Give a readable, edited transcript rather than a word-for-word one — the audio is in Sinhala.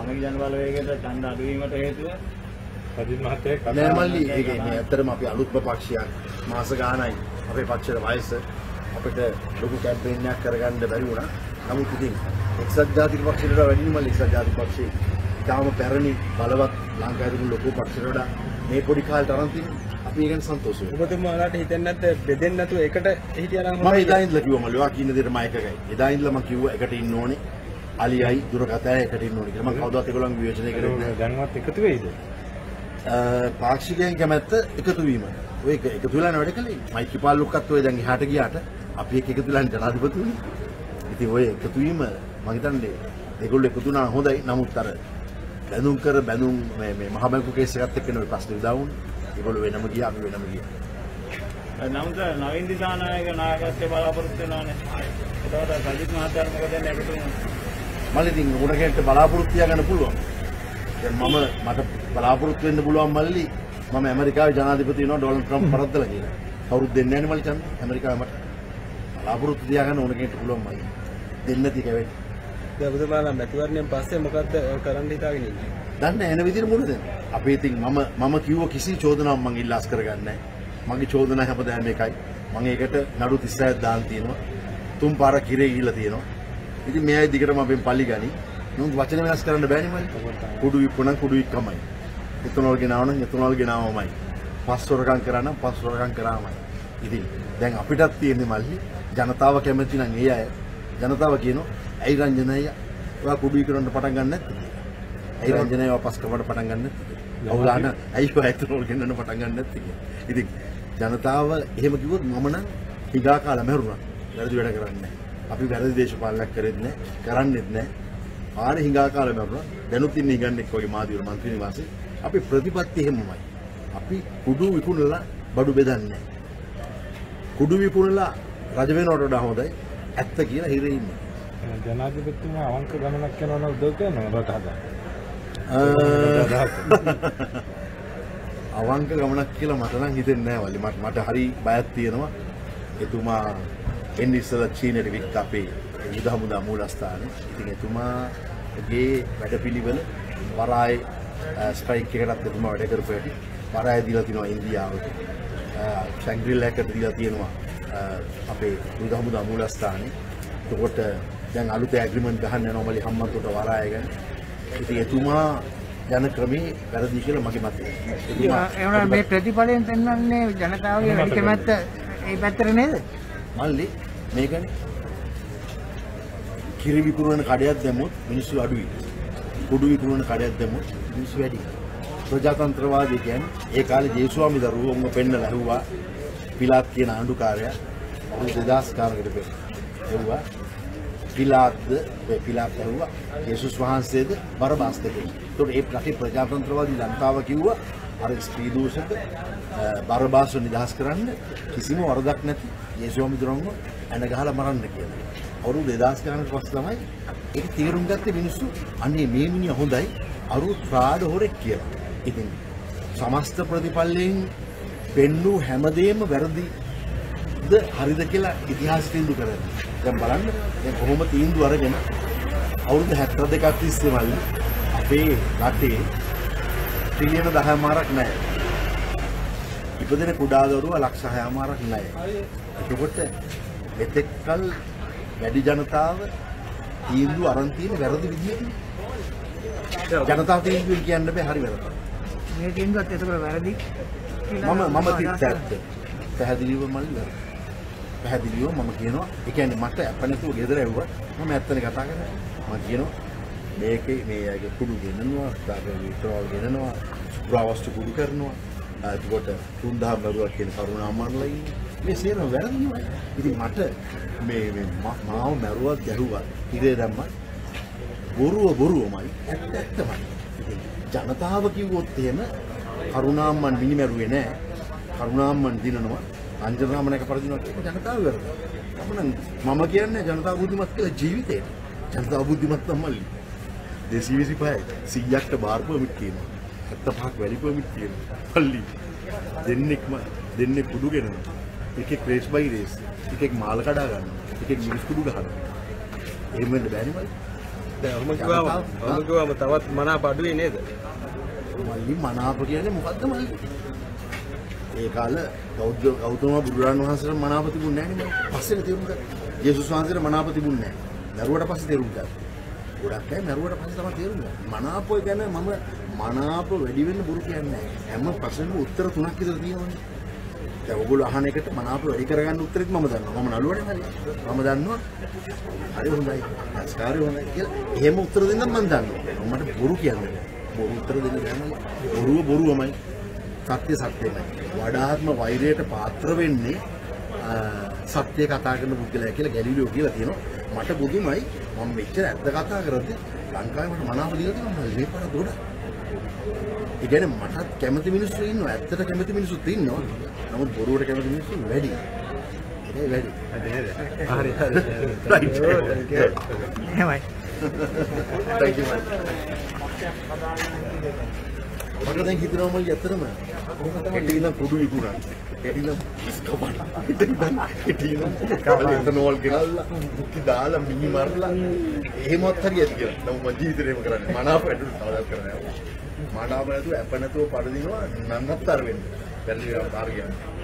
සමගි ජන බලවේගයට ඡන්ද අඩු වීමට හේතුව සජිත් මහත්තයා නෑ මල්ලි ඒක මේ ඇත්තටම අපි අලුත්ම පක්ෂයක් මාස ගානයි අපේ පක්ෂයේ වයස අපිට ලොකු කැම්පේන් එකක් කරගන්න බැරි වුණා. නමුත් ඉතින් එක්සත් ජාතික පක්ෂයට වැඩිම මල්ලි එක්සත් ජාතික පක්ෂේ තාම පැරණි බලවත් ලංකාවේ තිබුණු ලොකු පක්ෂයට වඩා මේ පොඩි කාලේට අරන් තියෙනවා. අපි ඒක ගැන සන්තෝෂයි. ඔබතුමාලාට හිතෙන්නේ නැත්නම් බෙදෙන්නේ නැතුව එකට හිටියා නම් මම එදා ඉඳලා කිව්වා මල්ලි ඔයා කියන දේට මම එකගයි. එදා ඉඳලා මම කිව්වා එකට ඉන්න ඕනේ. අලියයි දුරකථනයයි එකට ඉන්න ඕනේ කියලා. මම කවදාවත් ඒගොල්ලන් විවේචනය කරේ නැහැ. දැන්වත් එකතු වෙයිද? පාක්ෂිකයන් කැමැත්ත එකතු වීම. ඔය එකතු වෙලා වැඩ කළේ. මයිකිපාල් ලොක්කත් ඔය දැන් එහාට ගියාට අපි එකතු වෙලා ජනාධිපතිතුමනි. ඉතින් ඔය එකතු වීම මම හිතන්නේ ඒගොල්ලෝ එකතු වුණා හොඳයි. නමුත් අර බැඳුම් මේ මහ බැංකු කේස් එකත් එක්ක නේ ප්‍රශ්න උදා වුණේ. ඒගොල්ලෝ වෙනම ගියා අපි වෙනම ගියා. නමුත් නවීන් දිසානායක නායකත්වයේ බලාපොරොත්තු වෙනවානේ. ඒකට සජිත් මහත්තයා මොකද දැන් එකතු වෙන්නේ? මල්ලි ඉතින් උඩකට බලාපොරොත්තු තියාගන්න පුළුවන්. දැන් මට බලාපොරොත්තු වෙන්න පුළුවන් මල්ලි මම ඇමරිකාවේ ජනාධිපති වෙනවා ඩොනල්ඩ් ට්‍රම්ප් පරද්දලා කියලා. කවුරුත් දෙන්නේ නැහැ නේ මල්ලි ඡන්ද ඇමරිකාවේ මට. බලාපොරොත්තු තියාගන්න ඕන කෙනෙක්ට පුළුවන් මල්ලි. දෙන්න නැති කැවෙයි. දැන් ඔබතුමාලා මැතිවරණයෙන් පස්සේ මොකද්ද කරන්න හිතාගෙන ඉන්නේ? දන්නේ එන විදිහට මොනද? අපි ඉතින් මම කිව්ව කිසි චෝදනාවක් මම ඉල්ලාස් කරගන්නේ නැහැ. මගේ චෝදනා හැමදාම එකයි. මම ඒකට නඩු 36ක් දාන් තියෙනවා. 3 පාරක් කිරේ ගිහිල්ලා තියෙනවා. ඉතින් මේ අය දිගටම අපෙන් පල්ලි ගනි. නමුත් වචන වෙනස් කරන්න බෑනේ මල්ලි. කුඩු විප්පුණන් කුඩු වික්කමයි. එතනවල ගෙනාවනම් එතනවල ගෙනාවමයි. පස්වරකම් කරානම් පස්වරකම් කරාමයි. ඉතින් දැන් අපිටත් තියෙන්නේ මල්ලි ජනතාව කැමති නම් ඒ අය ජනතාව කියනවා ඇයි රංජනය ඔයා කුඩු විකරන්න පටන් ගන්න නැත්තේ? ඇයි රංජනය වාපස් කරවට පටන් ගන්න නැත්තේ? අවුලාන ඇයි ඔය එතනවල ගෙන්නන්න පටන් ගන්න නැත්තේ කියලා. ඉතින් ජනතාව එහෙම කිව්වොත් මම නම් හිගා කාලා මැරුණා. වැරදි වැඩ කරන්නේ නැහැ. අපි වැරදි දේශපාලනයක් කරෙත් නැහැ, කරන්නෙත් නැහැ. ආන හිඟා කාලේ මරුණා. දැනුත් ඉන්නේ හිඟන්නෙක් වගේ මාදිවර මන්ත්‍රී නිවාසේ. අපි ප්‍රතිපත්ති එහෙමමයි. අපි කුඩු විකුණලා බඩු බෙදන්නේ නැහැ. කුඩු විකුණලා රජ වෙනවට වඩා හොඳයි. ඇත්ත කියලා හිරේ ඉන්නේ. ජනාධිපතිතුමා අවංක ගමනක් යනවා උදව් කරනවා රට හදන්න. අවංක ගමනක් කියලා මට නම් හිතෙන්නේ නැහැ වලි. මට හරි බයක් තියෙනවා. එතුමා එන්නේ ඉස්සලා චීනයට වික්ක අපේ යුද හමුදා මූලස්ථානේ. ඉතින් එතුමාගේ වැඩපිළිවෙල වරායේ ස්ට්‍රයික් එකකට එතුමා වැඩ කරපු හැටි වරායේ දීලා තිනවා ඉන්දියාවට. ශැන්ග්‍රිලා එකට දීලා තියෙනවා අපේ යුද හමුදා මූලස්ථානේ. එතකොට දැන් අලුත් ඇග්‍රීමන්ට් ගහන්න යනවා මලි හම්බන්තොට වරාය ගැන. ඉතින් එතුමා යන ක්‍රමේ වැරදි කියලා මගේ මතය. එතකොට මේ ප්‍රතිඵලයෙන් පෙන්වන්නේ ජනතාවගේ වැඩි කැමැත්ත ඒ පැත්තට නේද? මල්ලි මේකනේ කිරි විකුණන කඩයක් දැම්මොත් මිනිස්සු අඩුයි. කුඩු විකුණන කඩයක් දැම්මොත් මිනිස්සු වැඩි. ප්‍රජාතන්ත්‍රවාදී කියන්නේ ඒ කාලේ ජේසුස්වාමි දරුවෝම පෙන්නලා ඇහුවා පිලාත් කියන ආණ්ඩුකාරයා අවුරුදු 2000 කට පෙර. ඇහුවා පිලාත් ඇහුවා යේසුස් වහන්සේද බරබාස්ද කියලා. ඒතකොට ඒ රටේ ප්‍රජාතන්ත්‍රවාදී ජනතාව කිව්වා අර ස්ත්‍රී දූෂක බරබාස්ව නිදහස් කරන්න කිසිම වරදක් නැති යේසුස්වාමි දරුවෝ ඇන ගහලා මරන්න කියලා. අවුරුදු 2000 ගණනකට පස්සේ තමයි ඒක තීරුම් ගත්තේ මිනිස්සු අනේ මේ මිනිහා හොඳයි අරු ප්‍රාඩ හොරෙක් කියලා. ඉතින් සමස්ත ප්‍රතිපලයෙන් පෙන්නු හැමදේම වැරදිද හරිද කියලා ඉතිහාස තීන්දුව කරනවා. දැන් බලන්න දැන් කොහොම තීන්දුව අරගෙන අවුරුදු 72ක් තිස්සේ මල්ලි අපේ රටේ ට්‍රිලියන 10මාරක් නැහැ. ඉපදෙන කුඩා දරුවා ලක්ෂ 6මාරක් නැහැ. එතකොට මෙතෙක්කල් වැඩි ජනතාව තීන්දුව අරන් තියෙන වැරදි විදියට ජනතාව තීන්දුව කියන්න බෑ හරි වැරදි. මේ තීන්දුවත් ඒකට වැරදි මම තිත්ත පැහැදිලිව මල්ලි වැරදි. පැහැදිලිව මම කියනවා ඒ කියන්නේ මට අපනතුව ගෙදර ඇව්වා මම ඇත්තනේ කතා කරන්නේ. මම කියනවා මේකේ මේ අයගේ කුඩු ගෙනනවා, ඩාගල් විතරවල් ගෙනනවා, ප්‍රවස්තු කුඩු කරනවා. එතකොට 3000 බරුවක් කියන කරුණා මරලා ඉන්නේ. මේ සේරම වැරදිමයි. ඉතින් මට මේ මාව මරුවක් ගැහුවා. ඉරේ දැම්මා. බොරුවමයි ඇත්තමයි. ඉතින් ජනතාව කිව්වොත් එහෙම කරුණාම්මන් මිනිමරුවේ නෑ. කරුණාම්මන් දිනනවා. අංජනාමනක පරදිනවා කියන ජනතාව වැරදි. මම කියන්නේ ජනතාව බුද්ධිමත් කියලා ජීවිතේ. ජනතාව බුද්ධිමත් තමයි. 225 100ක්ට බාර් පර්මිට් කියනවා. 75ක් වැලි පර්මිට් කියනවා. පල්ලි දෙන්නේ කුඩු ගෙනනවා. එකෙක් රේස් බයි රේස්. එකෙක් මාල කඩා ගන්නවා. එකෙක් මිනිස් කුඩු ගහනවා. එහෙම වෙන්න බෑනේ මල්ලි. ඔහොම කිව්වම තවත් මනාප අඩුයි නේද? මල්ලි මනාප කියන්නේ මොකද්ද මල්ලි? ඒ කාලේ ගෞතම බුදුරජාණන් වහන්සේට මනාප තිබුණේ නැහැ නේ මම. පස්සේ තේරුම් ගත්තා. යේසුස් වහන්සේට මනාප තිබුණේ නැහැ. දරුවට පස්සේ තේරුම් ගත්තා. ගොඩක් අය මරුවට පස්සේ තමයි තේරුම් ගන්නේ. මනාපය ගැන මම මනාප වැඩි වෙන්න බුරු කියන්නේ නැහැ. හැම ප්‍රශ්නෙම උත්තර 3ක් විතර තියෙනවනේ. දැන් ඔයගොල්ලෝ අහන එකට මනාප වැඩි කරගන්න උත්තරෙත් මම දන්නවා. මම නළුවනේ මල්ලි. මම දන්නවා. හරි හොඳයි. සංස්කාරය හොඳයි කියලා. එහෙම උත්තර දෙන්න මම දන්නවා. මට බොරු කියන්නේ නැහැ. බොරු උත්තර දෙන්න බැහැ. බොරුවමයි. සත්‍ය සත්‍යමයි. වඩාත්ම වෛරයට පාත්‍ර වෙන්නේ සත්‍ය කතා කරන පුද්ගලයා කියලා ගැලිලියෝ කියලා තියෙනවා. මට බුදුමයි මම මෙච්චර ඇත්ත කතා කරද්දී ලංකාවේ මට මනාප දීලා තියෙනවා මම මේ පාර ගොඩ. ඒ කියන්නේ මටත් කැමති මිනිස්සු ඉන්නවා. ඇත්තට කැමති මිනිස්සුත් ඉන්නවා. නමුත් බොරුවට කැමති මිනිස්සු වැඩි. ඒක වැඩි. හරි. right. එහෙමයි. thank you man. මට දැන් හිතෙනවා මම ඇත්තටම කෙටිනම් කුඩු විකුණා. කෙටිනම් ඉස්කපන්. කෙටිනම් එතනෝල් ගෙනල්ලා මුක්කි දාලා මිනි මරලා එහෙමවත් හරියද කියලා. නමුත් මම ජීවිතේම කරන්නේ මනාප වැඩට සාදල් කරන්නේ. මනාප නැතුව අප නැතුව පරිදිනවා නන්නත්තර වෙන්න. බැරි කාර්යයක්.